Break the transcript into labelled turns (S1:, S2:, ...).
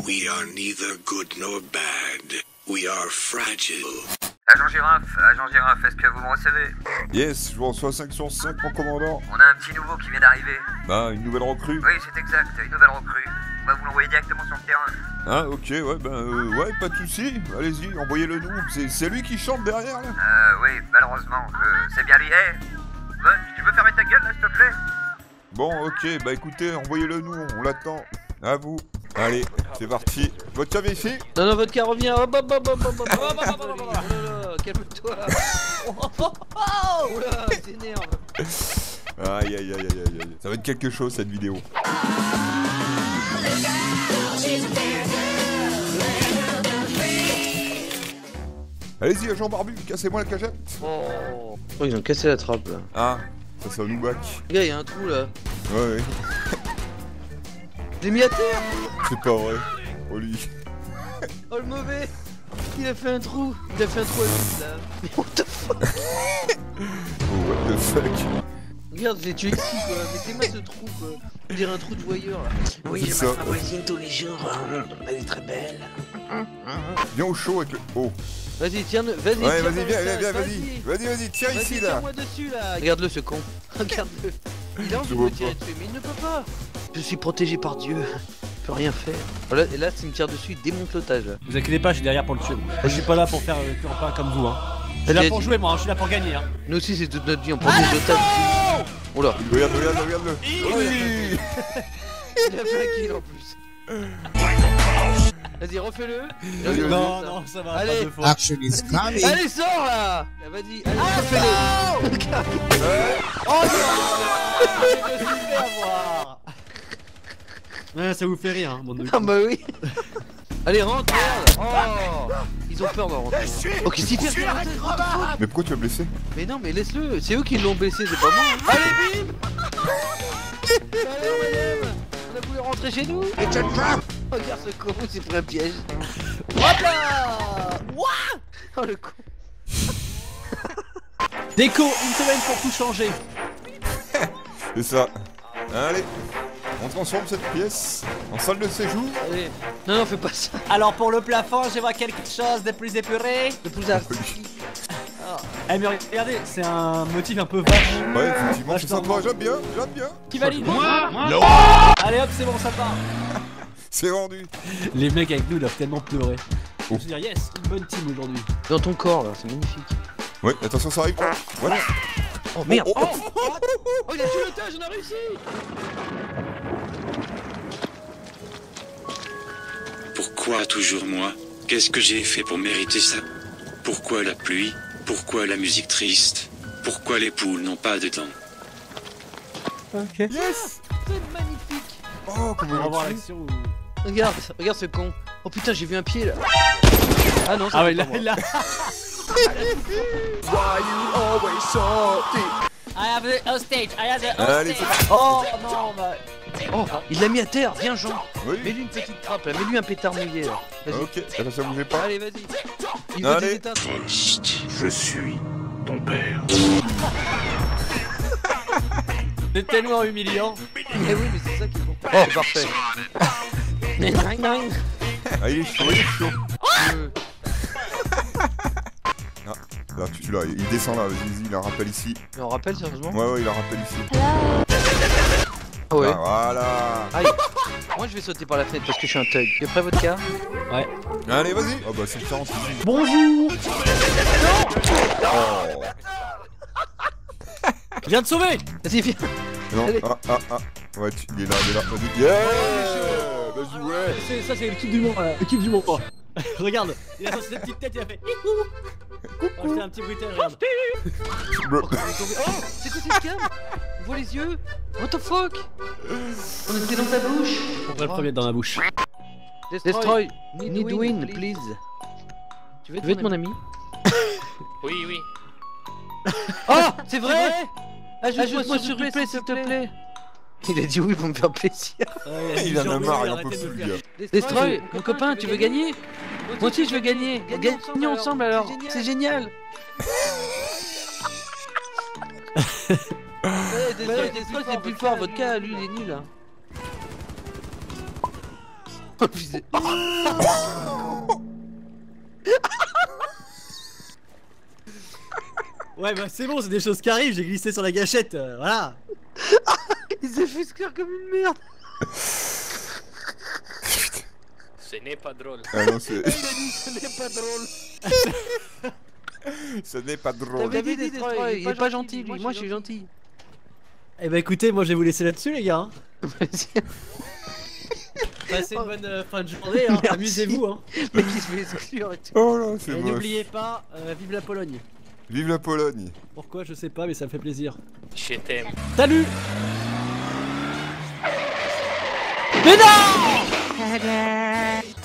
S1: We are neither good nor bad. We are fragile.
S2: Agent Girafe, est-ce que vous me recevez?
S3: Yes, je vous reçois 5 sur 5, mon commandant.
S2: On a un petit nouveau qui vient d'arriver.
S3: Bah, une nouvelle recrue.
S2: Oui, c'est exact, une nouvelle recrue. On va vous l'envoyer directement sur le terrain.
S3: Ah, ok, ouais, ouais, pas de soucis. Allez-y, envoyez-le nous. C'est lui qui chante derrière, là?
S2: Oui, malheureusement, c'est bien lui. Tu peux fermer ta gueule, là, s'il te plaît?
S3: Bon, ok, bah écoutez, envoyez-le nous, on l'attend. À vous. Allez, c'est parti. Votre cave ici?
S4: Non, votre car revient. Hop, hop, hop, hop, hop, hop, hop, hop, hop, hop, hop, calme-toi. Oula, t'énerve.
S3: Aïe, aïe, aïe, aïe, aïe. Ça va être quelque chose, cette vidéo. Allez-y, agent barbu, cassez-moi la cagette.
S4: Oh, ils ont cassé la trappe, là.
S3: Ah, ça c'est un noubac.
S4: Les gars, y'a un trou, là.
S3: Ouais, ouais.
S4: Je l'ai mis à terre.
S3: C'est pas vrai. Oh lui.
S4: Oh, le mauvais. Il a fait un trou. Il a fait un trou à vide, là. Mais what the fuck.
S3: Oh, what the fuck.
S4: Regarde, je l'ai tué ici, quoi. Mettez-moi ce trou, quoi. On dirait un trou de voyeur, là.
S1: Oui,
S3: C'est ça.
S1: ma voisine tous les jours. Elle est très belle.
S3: Viens au chaud avec le... Oh.
S4: Vas-y, tiens, vas-y.
S3: Ouais,
S4: tiens,
S3: vas-y, viens, vas-y, tiens ici, là.
S4: Tiens-moi dessus, là. Regarde-le, ce con. Regarde-le. Il a envie de me tirer dessus, mais il ne peut pas. Je suis protégé par Dieu. Je peux rien faire. Voilà, et là, s'il me tire dessus, il démonte l'otage.
S5: Vous inquiétez pas, je suis derrière pour le tuer. Je suis pas là pour faire un pas comme vous, hein. Je suis là pour jouer, moi, je suis là pour gagner, hein.
S4: Nous aussi, c'est toute notre vie, on prend des otages. Oula.
S3: Regarde-le.
S4: Oui. Il a fait un kill en plus. Vas-y, refais-le.
S5: Non, ça va.
S4: Allez.
S1: Action is coming.
S4: Allez, sors là. Vas-y, allez, refais-le.
S5: Oh non. Je me suis fait avoir. Ouais, ça vous fait rire, hein, mon
S4: Ah bah oui. Allez, rentre, merde. Oh. Ils ont peur d'en rentrer. Ok, s'il fait rien.
S3: Mais pourquoi tu l'as blessé?
S4: Mais non, mais laisse-le. C'est eux qui l'ont blessé, c'est pas moi. Allez, bim. Allez, madame. On a voulu rentrer chez nous. Regarde ce con, c'est pris un piège. Hop là. Oh le con.
S5: Déco, une semaine pour tout changer.
S3: C'est ça. Allez, on transforme cette pièce en salle de séjour.
S4: Allez. Non, fais pas ça.
S5: Alors pour le plafond, je vois quelque chose de plus épuré.
S4: De plus artistique.
S5: Eh mais regardez, c'est un motif un peu vache.
S3: Ouais, effectivement, c'est
S5: Vachement
S3: sympa, j'aime bien.
S5: Qui valide?
S6: Moi
S5: Allez hop, c'est bon, ça part.
S3: C'est vendu.
S5: Les mecs avec nous doivent tellement pleurer.
S3: Oh.
S5: Je veux dire, yes, une bonne team aujourd'hui.
S4: Dans ton corps là, c'est magnifique.
S3: Ouais, attention, ça arrive. Voilà.
S4: Oh merde.
S3: Oh,
S4: Oh, il a tué l'otage, on a réussi.
S1: Pourquoi toujours moi? Qu'est-ce que j'ai fait pour mériter ça? Pourquoi la pluie? Pourquoi la musique triste? Pourquoi les poules n'ont pas de dents?
S5: Ok.
S3: Yes.
S4: C'est magnifique.
S3: Oh,
S5: On
S3: comment
S5: va
S3: on
S5: voir
S3: va
S5: l'action où...
S4: Regarde ce con. Oh putain, j'ai vu un pied là. Ah non,
S5: Ah ouais,
S4: c'est pas moi.
S5: là. I have the hostage,
S3: Allez, c'est parti.
S5: Oh non, bah...
S4: Oh, il l'a mis à terre. Viens Jean.
S3: Oui.
S4: Mets-lui une petite trappe là. Mets-lui un pétard mouillé là. Vas-y.
S3: Ok, ça bougeait pas.
S4: Allez, vas-y. Il veut
S3: Allez.
S4: des éteintes.
S6: Je suis ton père.
S5: C'est tellement humiliant.
S4: Mais oui, mais c'est ça qui est bon. Oh, parfait.
S3: Ah, il est chaud. Là, tu l'as, il descend là, vas-y, il a un rappel ici.
S4: Mais on rappelle sérieusement.
S3: Ouais, il a un rappel ici.
S4: Ah ouais.
S3: Ah, voilà.
S4: Aïe. Moi je vais sauter par la fenêtre parce que je suis un thug. Tu es prêt votre cas?
S5: Ouais.
S3: Allez, vas-y. Oh bah, c'est le 40 ici.
S5: Bonjour.
S3: Oh.
S5: Je viens de sauver.
S4: Vas-y, viens.
S3: Non,
S4: Allez.
S3: Ouais, il est là, vas-y. Yeah. Vas-y, ouais.
S5: Ça c'est l'équipe du monde, l'équipe du monde. Regarde, il a sorti cette petite tête, il a fait coucou. Oh, c'est un petit bruitage, regarde.
S3: Bro.
S4: Oh, c'est quoi cette cam? On voit les yeux. What the fuck? On était dans ta bouche.
S5: On va le premier dans la bouche.
S4: Destroy. Need win, please. Tu veux être mon ami?
S7: Oui.
S4: Oh, c'est vrai? Ajoute-moi sur replay s'il te plaît. Il a dit oui pour me faire plaisir.
S3: Il en a marre, il en peut plus, le gars.
S4: Destroy, mon copain, tu veux gagner? Moi aussi je veux gagner. Gagnons ensemble alors. C'est génial. Destroy c'est plus fort. Votre cas, lui, il est nul.
S5: Ouais, bah c'est bon, c'est des choses qui arrivent, j'ai glissé sur la gâchette, voilà.
S4: Il s'est fait sclare comme une merde.
S7: Ce n'est pas drôle.
S3: Ah non, c'est...
S4: Il a dit ce n'est pas drôle.
S3: Ce n'est pas drôle.
S4: T'avais dit Détroit, il est pas gentil lui, moi je suis gentil.
S5: Eh bah écoutez, moi je vais vous laisser là-dessus les gars. Passez une bonne fin de journée, hein. Amusez-vous. Hein.
S4: Mais qui se fait exclure et tout.
S3: Oh là, c'est
S5: Et
S3: moche.
S5: n'oubliez pas, vive la Pologne.
S3: Vive la Pologne.
S5: Pourquoi je sais pas, mais ça me fait plaisir.
S7: Je t'aime.
S5: Salut. Mais non.